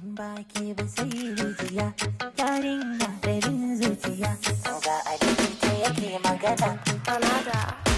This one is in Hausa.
baki ba sai rijiya yarinya da zuciya ga a ta yake magana.